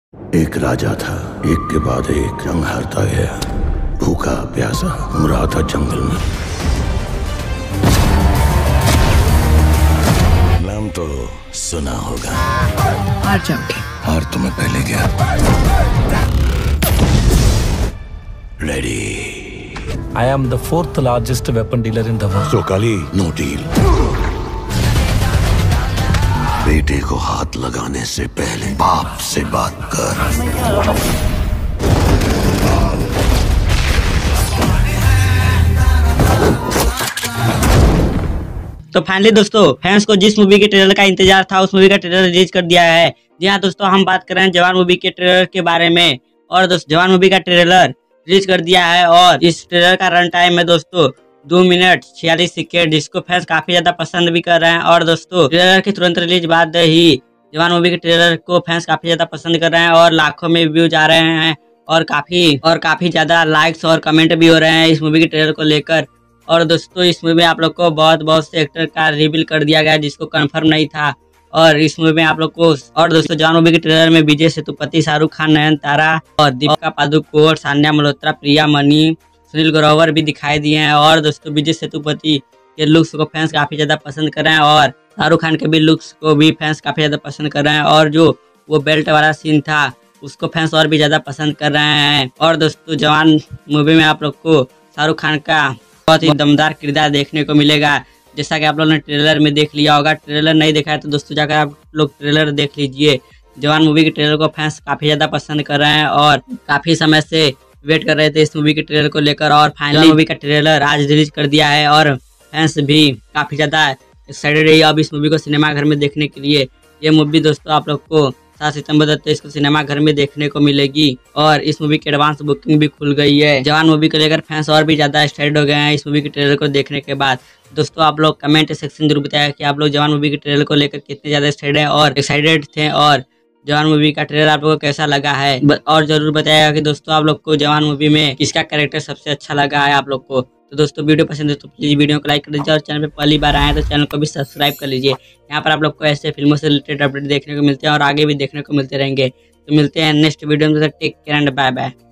एक राजा था, एक के बाद एक जंग हारता गया, भूखा प्यासा घूम रहा था जंगल में। नाम तो सुना होगा। हार जाओगे। हार तुम्हें पहले क्या? Ready. I am the fourth largest weapon dealer in the world. So Kali, no deal. बेटे को हाथ लगाने से पहले बाप से बात कर। तो फाइनली दोस्तों, फैंस को जिस मूवी के ट्रेलर का इंतजार था उस मूवी का ट्रेलर रिलीज कर दिया है। जी हाँ दोस्तों, हम बात कर रहे हैं जवान मूवी के ट्रेलर के बारे में। और दोस्तों, जवान मूवी का ट्रेलर रिलीज कर दिया है और इस ट्रेलर का रन टाइम है दोस्तों 2 मिनट 46 सेकेंड, जिसको फैंस काफी ज्यादा पसंद भी कर रहे हैं। और दोस्तों, ट्रेलर के तुरंत रिलीज बाद ही जवान मूवी के ट्रेलर को फैंस काफी ज्यादा पसंद कर रहे हैं और लाखों में व्यूज आ रहे हैं और काफी ज्यादा लाइक्स और कमेंट भी हो रहे हैं इस मूवी के ट्रेलर को लेकर। और दोस्तों, इस मूवी में आप लोग को बहुत से एक्टर का रिवील कर दिया गया जिसको कंफर्म नहीं था। और इस मूवी में आप लोग को और दोस्तों, जवान मूवी के ट्रेलर में विजय सेतुपति, शाहरुख खान, नयनतारा और दीपिका पादुकोण, सान्या मल्होत्रा, प्रिया मनी, सुनील ग्रोवर भी दिखाई दिए हैं। और दोस्तों, विजय सेतुपति के लुक्स को फैंस काफी ज्यादा पसंद कर रहे हैं और शाहरुख खान के भी लुक्स को भी फैंस काफी ज्यादा पसंद कर रहे हैं। और जो वो बेल्ट वाला सीन था उसको फैंस और भी ज्यादा पसंद कर रहे हैं। और दोस्तों, जवान मूवी में आप लोग को शाहरुख खान का बहुत ही दमदार किरदार देखने को मिलेगा, जैसा कि आप लोगों ने ट्रेलर में देख लिया होगा। ट्रेलर नहीं देखा है तो दोस्तों जाकर आप लोग ट्रेलर देख लीजिए। जवान मूवी के ट्रेलर को फैंस काफी ज्यादा पसंद कर रहे हैं और काफी समय से वेट कर रहे थे इस मूवी के ट्रेलर को लेकर। और फाइनली मूवी का ट्रेलर आज रिलीज कर दिया है और फैंस भी काफी ज्यादा एक्साइटेड है अब इस मूवी को सिनेमाघर में देखने के लिए। ये मूवी दोस्तों आप लोग को 7 सितंबर 2023 को सिनेमाघर में देखने को मिलेगी और इस मूवी की एडवांस बुकिंग भी खुल गई है। जवान मूवी को लेकर फैंस और भी ज्यादा एक्साइटेड हो गए हैं इस मूवी के ट्रेलर को देखने के बाद। दोस्तों, आप लोग कमेंट सेक्शन जरूर बताया कि आप लोग जवान मूवी के ट्रेलर को लेकर कितने ज्यादा एक्साइटेड थे और जवान मूवी का ट्रेलर आप लोगों को कैसा लगा है। और जरूर बताएगा कि दोस्तों आप लोग को जवान मूवी में किसका कैरेक्टर सबसे अच्छा लगा है आप लोग को। तो दोस्तों, वीडियो पसंद है तो प्लीज वीडियो को लाइक कर दीजिए और चैनल पे पहली बार आए हैं तो चैनल को भी सब्सक्राइब कर लीजिए। यहाँ पर आप लोग को ऐसे फिल्मों से रिलेटेड अपडेट देखने को मिलते हैं और आगे भी देखने को मिलते रहेंगे। तो मिलते हैं नेक्स्ट वीडियो में। Take care and bye bye.